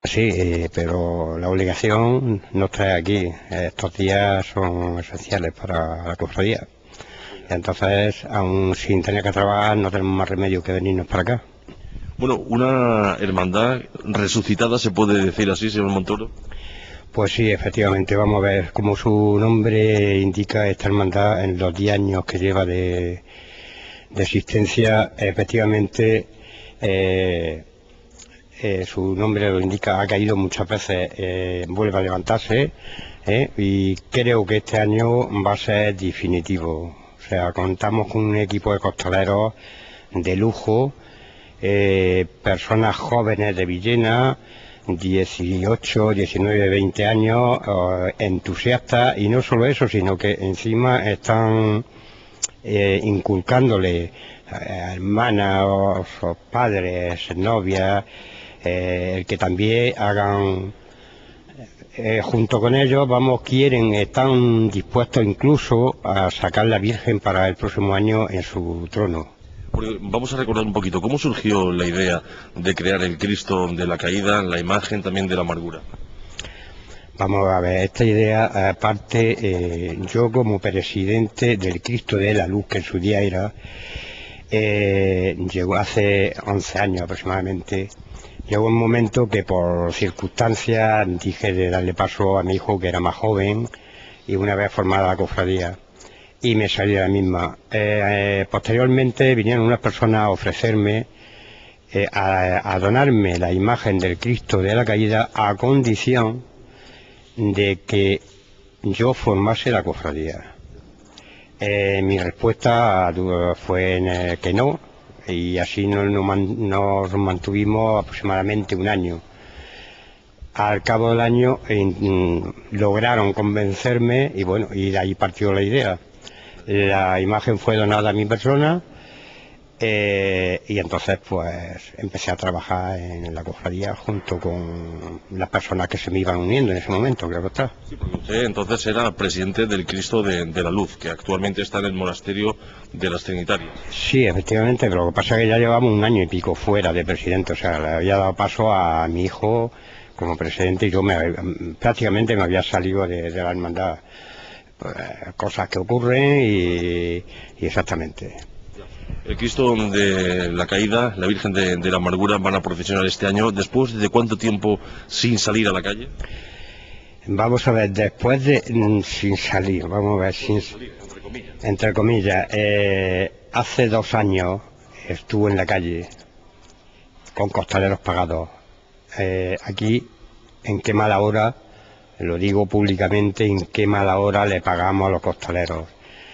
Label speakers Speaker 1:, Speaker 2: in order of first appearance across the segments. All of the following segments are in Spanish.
Speaker 1: Sí, pero la obligación nos trae aquí. Estos días son esenciales para la cofradía. Entonces, aún sin tener que trabajar, no tenemos más remedio que venirnos para acá.
Speaker 2: Bueno, una hermandad resucitada, se puede decir así, señor Montoro.
Speaker 1: Pues sí, efectivamente, vamos a ver, como su nombre indica, esta hermandad en los 10 años que lleva de existencia, efectivamente, eh, su nombre lo indica, ha caído muchas veces, vuelve a levantarse, y creo que este año va a ser definitivo. O sea, contamos con un equipo de costaleros de lujo, personas jóvenes de Villena, 18, 19, 20 años, entusiastas, y no solo eso, sino que encima están inculcándole a hermanas o padres, novias, el que también hagan, junto con ellos, vamos, quieren, están dispuestos incluso a sacar la Virgen para el próximo año en su trono.
Speaker 2: Porque vamos a recordar un poquito cómo surgió la idea de crear el Cristo de la Caída, la imagen también de la amargura.
Speaker 1: Vamos a ver, esta idea, aparte, yo como presidente del Cristo de la Luz, que en su día era, llegó hace 11 años aproximadamente. Llegó un momento que por circunstancias dije de darle paso a mi hijo, que era más joven, y una vez formada la cofradía, y me salí de la misma. Posteriormente vinieron unas personas a ofrecerme, a donarme la imagen del Cristo de la Caída a condición de que yo formase la cofradía. Mi respuesta fue que no, y así nos mantuvimos aproximadamente un año. Al cabo del año lograron convencerme y bueno, y de ahí partió la idea. La imagen fue donada a mi persona, y entonces pues empecé a trabajar en la cofradía junto con las personas que se me iban uniendo en ese momento, creo que está.
Speaker 2: Sí, porque usted entonces era presidente del Cristo de la Luz, que actualmente está en el monasterio de las Trinitarias.
Speaker 1: Sí, efectivamente, pero lo que pasa es que ya llevamos un año y pico fuera de presidente, o sea, le había dado paso a mi hijo como presidente y prácticamente me había salido de la hermandad. Pues, cosas que ocurren y exactamente.
Speaker 2: El Cristo de la Caída, la Virgen de la Amargura van a procesionar este año. ¿Después de cuánto tiempo sin salir a la calle?
Speaker 1: Vamos a ver, después de, sin salir, vamos a ver, sin,
Speaker 2: Entre comillas.
Speaker 1: entre comillas, hace 2 años estuve en la calle con costaleros pagados. Aquí, en qué mala hora, lo digo públicamente, en qué mala hora le pagamos a los costaleros.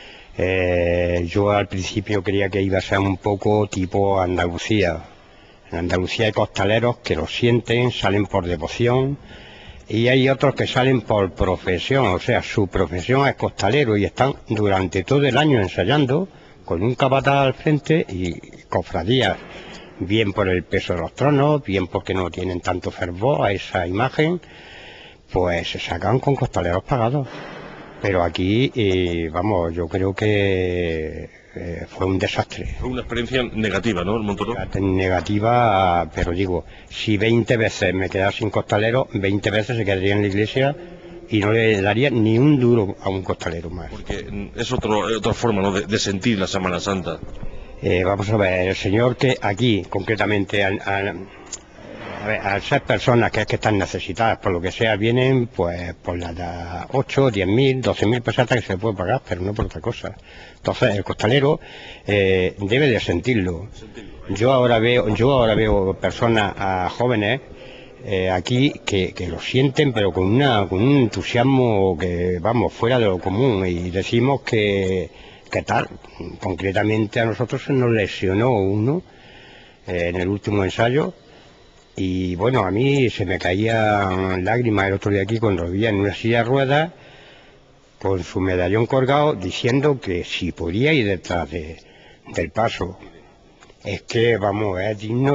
Speaker 1: Yo al principio creía que iba a ser un poco tipo Andalucía. En Andalucía hay costaleros que lo sienten, salen por devoción, y hay otros que salen por profesión, o sea, su profesión es costalero y están durante todo el año ensayando con un capataz al frente y cofradías, bien por el peso de los tronos, bien porque no tienen tanto fervor a esa imagen, pues se sacan con costaleros pagados. Pero aquí, vamos, yo creo que fue un desastre.
Speaker 2: Fue una experiencia negativa, ¿no, el Montoro?
Speaker 1: Negativa, pero digo, si 20 veces me quedara sin costalero, 20 veces se quedaría en la iglesia y no le daría ni un duro a un costalero más.
Speaker 2: Porque es otra forma, ¿no?, de sentir la Semana Santa.
Speaker 1: Vamos a ver, el señor que aquí, concretamente, a ver, al ser personas que es que están necesitadas, por lo que sea, vienen pues por las 8, 10.000, 12.000 pesetas que se puede pagar, pero no por otra cosa. Entonces el costalero debe de sentirlo. Yo ahora veo personas jóvenes aquí que lo sienten, pero con un entusiasmo que, vamos, fuera de lo común, y decimos que tal. Concretamente a nosotros se nos lesionó uno en el último ensayo. Y bueno, a mí se me caían lágrimas el otro día aquí cuando lo vi en una silla de ruedas con su medallón colgado diciendo que si podía ir detrás del paso. Es que, vamos, es digno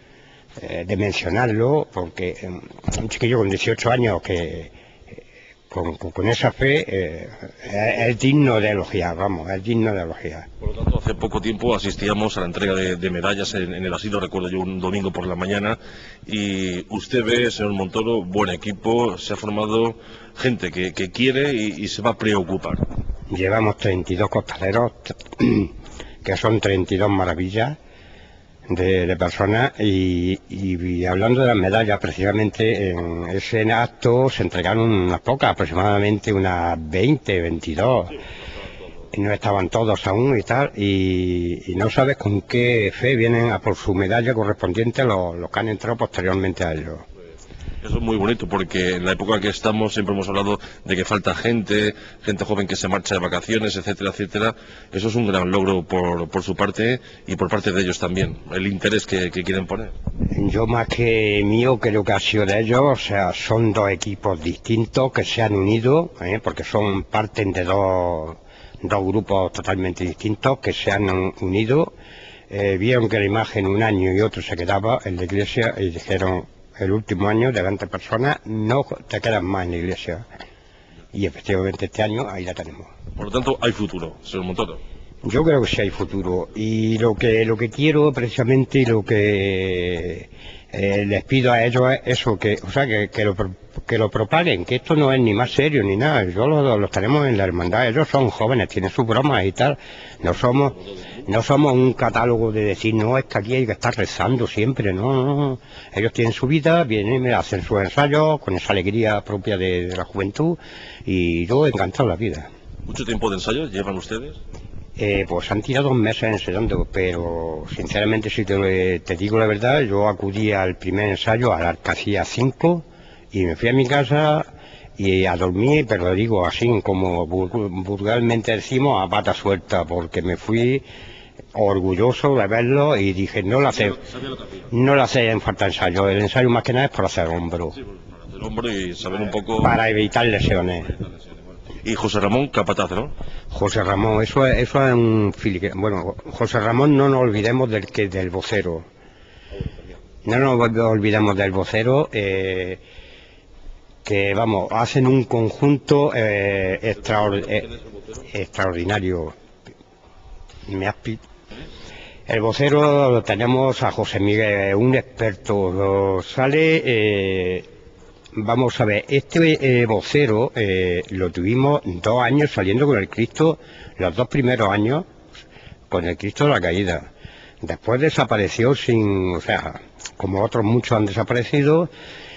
Speaker 1: de mencionarlo porque un chiquillo con 18 años que con esa fe es digno de elogiar, vamos, es digno de elogiar.
Speaker 2: Por lo tanto, hace poco tiempo asistíamos a la entrega de medallas en el asilo, recuerdo yo, un domingo por la mañana, y usted ve, señor Montoro, buen equipo, se ha formado gente que quiere y se va a preocupar.
Speaker 1: Llevamos 32 costaleros, que son 32 maravillas de personas, y hablando de las medallas, precisamente en ese acto se entregaron unas pocas, aproximadamente unas 20, 22. Y no estaban todos aún y tal, y no sabes con qué fe vienen a por su medalla correspondiente los que han entrado posteriormente a ellos.
Speaker 2: Eso es muy bonito, porque en la época que estamos siempre hemos hablado de que falta gente joven que se marcha de vacaciones, etcétera, etcétera. Eso es un gran logro por su parte y por parte de ellos también, el interés que quieren poner.
Speaker 1: Yo más que mío creo que ha sido de ellos, o sea, son dos equipos distintos que se han unido, porque parten de dos grupos totalmente distintos que se han unido. Vieron que la imagen un año y otro se quedaba en la iglesia y dijeron: el último año de 20 personas no te quedan más en la iglesia. Y efectivamente este año ahí la tenemos.
Speaker 2: Por lo tanto, hay futuro, señor Montoro.
Speaker 1: Yo creo que sí hay futuro, y lo que quiero precisamente, y lo que les pido a ellos es eso, que lo propaguen, que esto no es ni más serio ni nada. Yo los tenemos en la hermandad, ellos son jóvenes, tienen sus bromas y tal. No somos un catálogo de decir, no, es que aquí hay que estar rezando siempre, no. Ellos tienen su vida, vienen a hacer sus ensayos con esa alegría propia de la juventud, y yo encantado de la vida.
Speaker 2: ¿Mucho tiempo de ensayo llevan ustedes?
Speaker 1: Pues han tirado 2 meses ensayando, pero sinceramente, si te digo la verdad, yo acudí al primer ensayo a las casi 5 y me fui a mi casa y a dormir, pero digo así como vulgarmente decimos, a pata suelta, porque me fui orgulloso de verlo y dije, no le hace falta ensayo, el ensayo más que nada es por hacer hombro.
Speaker 2: Sí, para hacer hombro y saber un poco...
Speaker 1: Para evitar lesiones.
Speaker 2: Y José Ramón, capataz, ¿no?
Speaker 1: José Ramón, eso es un filigrana. Bueno, José Ramón, no nos olvidemos del vocero. No nos olvidemos del vocero, que vamos, hacen un conjunto extraordinario. El vocero lo tenemos a José Miguel, un experto, vamos a ver, este vocero lo tuvimos 2 años saliendo con el Cristo, los 2 primeros años con el Cristo de la Caída. Después desapareció o sea, como otros muchos han desaparecido.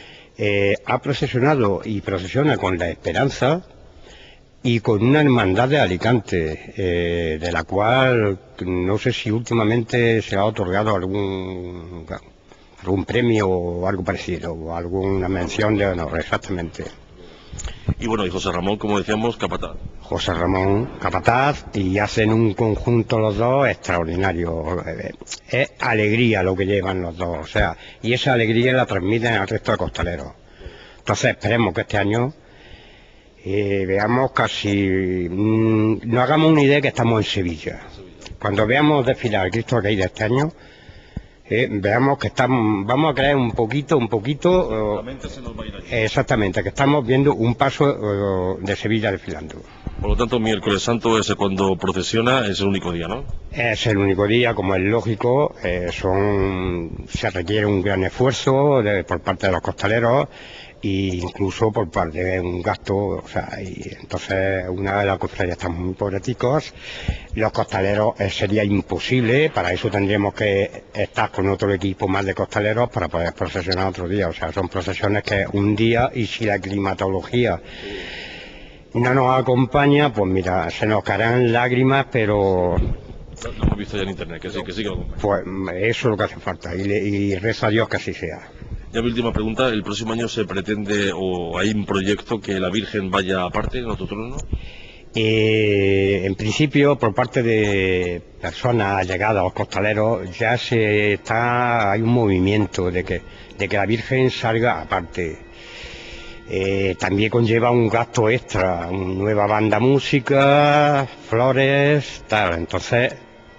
Speaker 1: Ha procesionado y procesiona con la Esperanza y con una hermandad de Alicante, de la cual no sé si últimamente se ha otorgado algún premio o algo parecido, o alguna mención de honor, exactamente.
Speaker 2: Y bueno, y José Ramón, como decíamos, capataz.
Speaker 1: José Ramón, capataz, y hacen un conjunto los dos extraordinario. Es alegría lo que llevan los dos, o sea, y esa alegría la transmiten al resto de costaleros. Entonces esperemos que este año veamos no hagamos una idea que estamos en Sevilla. Cuando veamos desfilar el Cristo que hay de este año, veamos que vamos a creer un poquito,
Speaker 2: La mente se nos va a ir allí.
Speaker 1: exactamente, que estamos viendo un paso de Sevilla desfilando.
Speaker 2: Por lo tanto, miércoles santo es cuando procesiona, es el único día, ¿no?
Speaker 1: Es el único día, como es lógico, se requiere un gran esfuerzo por parte de los costaleros, e incluso por parte de un gasto, o sea, y entonces una de las cofradías están muy pobreticos, los costaleros sería imposible, para eso tendríamos que estar con otro equipo más de costaleros para poder procesionar otro día, o sea, son procesiones que un día, y si la climatología no nos acompaña, pues mira, se nos caerán lágrimas, pero...
Speaker 2: Lo hemos visto ya en internet, que sí que lo acompaña.
Speaker 1: Pues eso es lo que hace falta, y rezo a Dios que así sea.
Speaker 2: Ya mi última pregunta, ¿el próximo año se pretende o hay un proyecto que la Virgen vaya aparte en otro trono?
Speaker 1: En principio, por parte de personas allegadas a los costaleros, ya hay un movimiento de que la Virgen salga aparte. También conlleva un gasto extra, una nueva banda música, flores, tal. Entonces,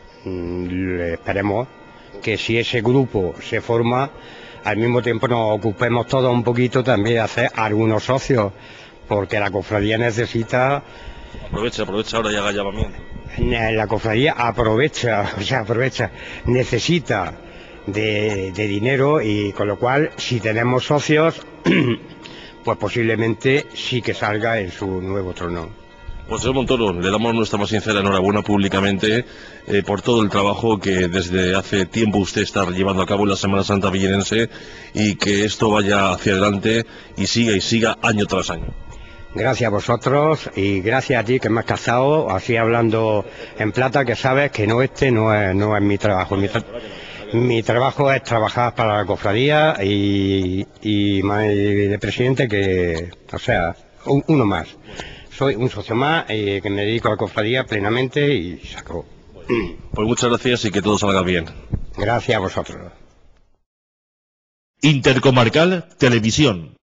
Speaker 1: esperemos que si ese grupo se forma, al mismo tiempo nos ocupemos todos un poquito también de hacer algunos socios porque la cofradía necesita...
Speaker 2: Aprovecha ahora y haga llamamiento.
Speaker 1: La cofradía aprovecha, necesita de dinero, y con lo cual, si tenemos socios, pues posiblemente sí que salga en su nuevo trono.
Speaker 2: Pues señor Montoro, le damos nuestra más sincera enhorabuena públicamente por todo el trabajo que desde hace tiempo usted está llevando a cabo en la Semana Santa villenense, y que esto vaya hacia adelante y siga año tras año.
Speaker 1: Gracias a vosotros, y gracias a ti que me has cazado así hablando en plata, que sabes que no es mi trabajo. Mi trabajo es trabajar para la cofradía y de presidente, que, o sea, uno más. Soy un socio más que me dedico a la cofradía plenamente y se acabó.
Speaker 2: Pues muchas gracias y que todo salga bien.
Speaker 1: Gracias a vosotros.
Speaker 3: Intercomarcal Televisión.